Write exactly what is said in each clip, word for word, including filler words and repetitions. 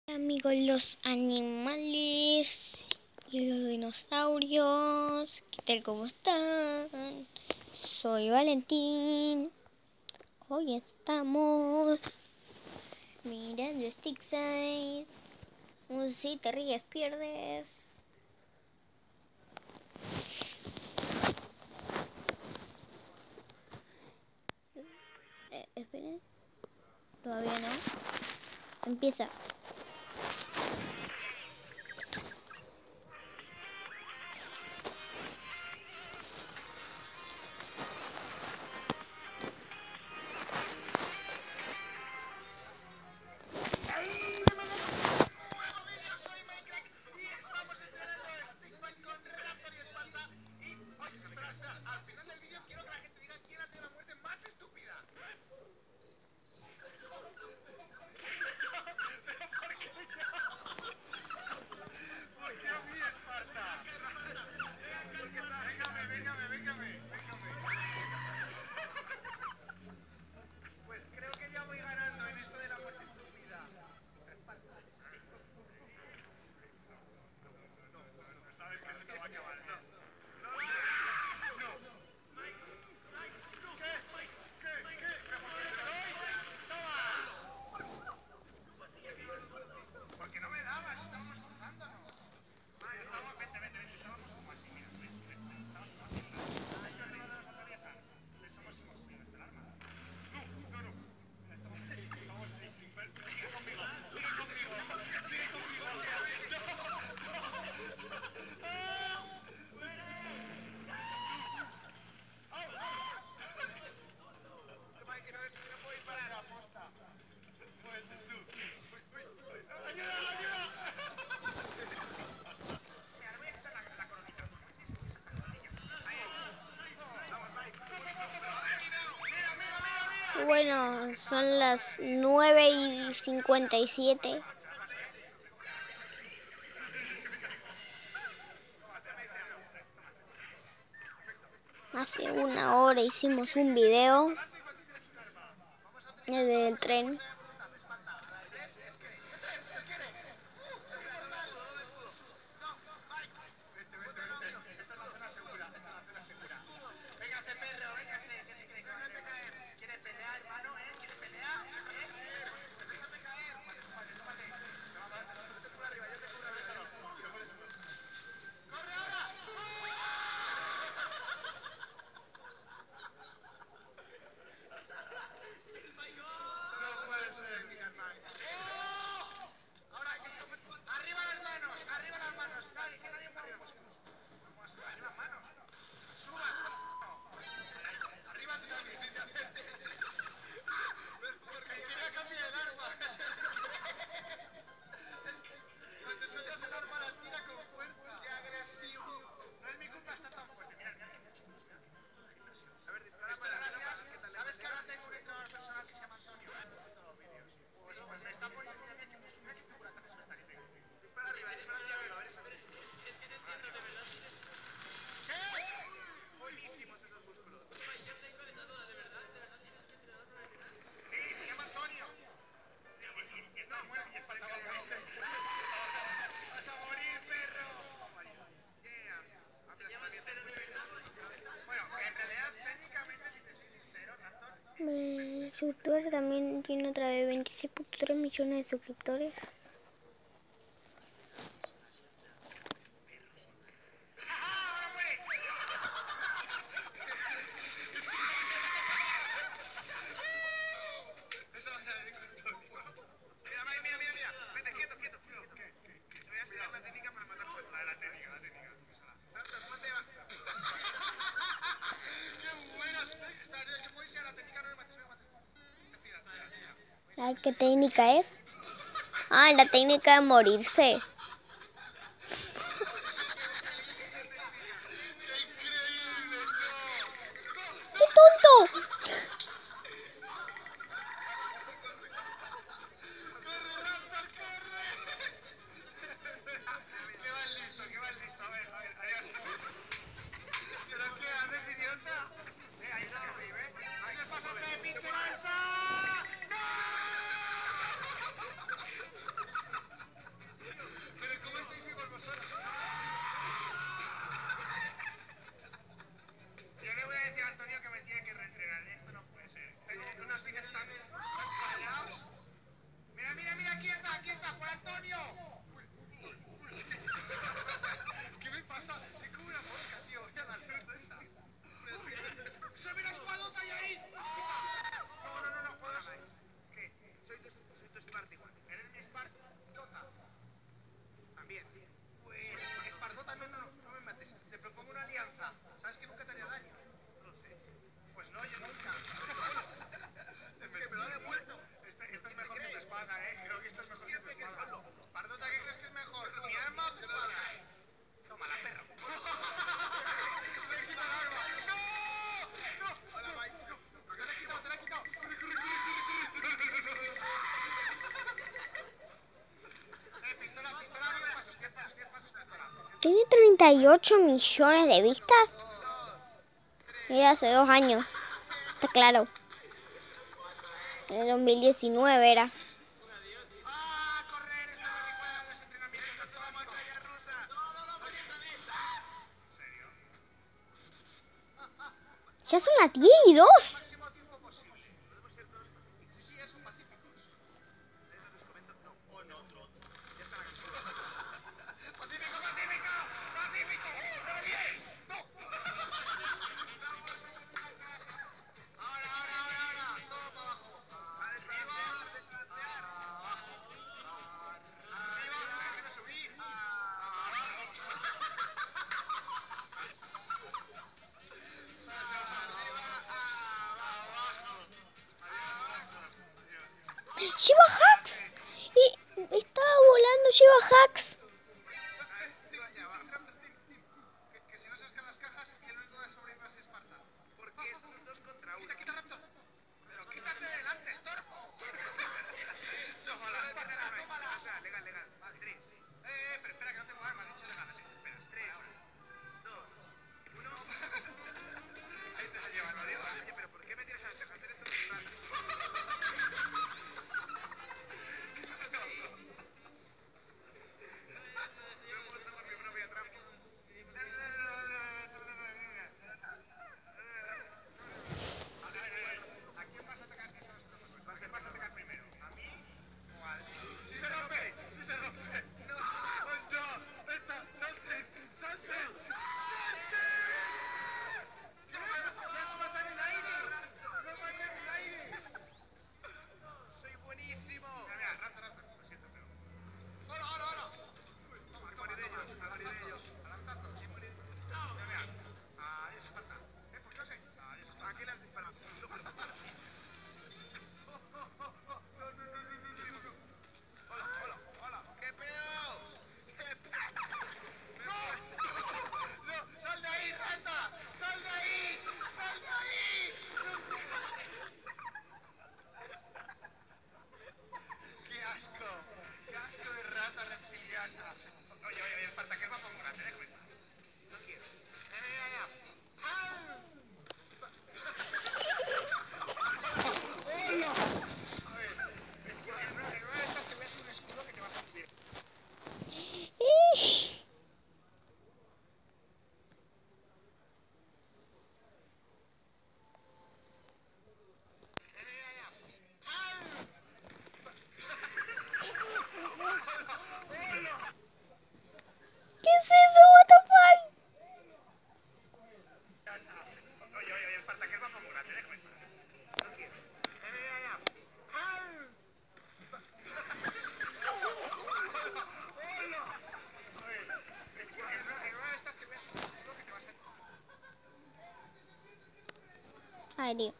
Amigos, los animales y los dinosaurios, ¿qué tal? ¿Cómo están? Soy Valentín. Hoy estamos mirando Stick Size. Un si te ríes, pierdes. Eh, esperen. Todavía no. Empieza. Bueno, son las nueve y cincuenta y siete. Hace una hora hicimos un video del tren. Mi youtuber también tiene otra vez veintiséis punto tres millones de suscriptores. A ver qué técnica es. Ah, la técnica de morirse. ¡Qué tonto! También. Pues, Espardota, no, no, no, no me mates. Te propongo una alianza. ¿Sabes que nunca te haría daño? No sé. Pues no, yo nunca. ¿Que me lo ha devuelto? Este, esta es mejor que tu espada, ¿eh? Creo que esta es mejor que tu espada. Espardota, ¿qué crees que es mejor? ¿Mi arma o tu espada? Toma la perra. Tiene treinta y ocho millones de vistas. Era hace dos años. Está claro. En dos mil diecinueve era. Ya son las diez y dos. Lleva hacks. Y estaba volando, lleva hacks. Que si no se escan las cajas, el único que sobreviva es Esparta. Porque estos son dos contra uno. Quita, quita, Raptor. Pero quítate delante, Stormo. Tómala, Esparta, tómala. Legal, legal. Vale. Tres. Eh, pero espera, que no tengo armas. Dicho legal, así. Espera, tres, dos, uno. Ahí te la llevas, lo digo. Oye, pero ¿por qué me tienes a las cajas? Eres un rata. Ay, Dios.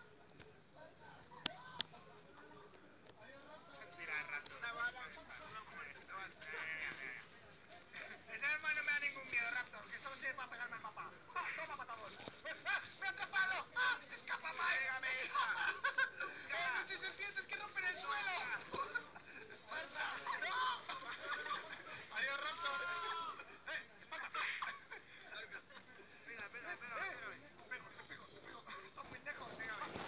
Ese arma no me da ningún miedo, Raptor, que solo sirve para pegarme al papá. ¡Ah, toma, matador! ¡Ah, me ha atrapado! ¡Ah, escapa, Mike! ¡Escapa! ¡Eh, muchas serpientes que rompen el suelo! ¡Esparta! ¡No! ¡Adiós, Raptor! ¡Eh, Esparta! Venga, pégame, pégame, pégame. Pego, te pego, te pego. Está muy lejos, pégame.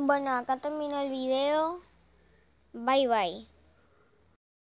Bueno, acá termina el video. Bye bye.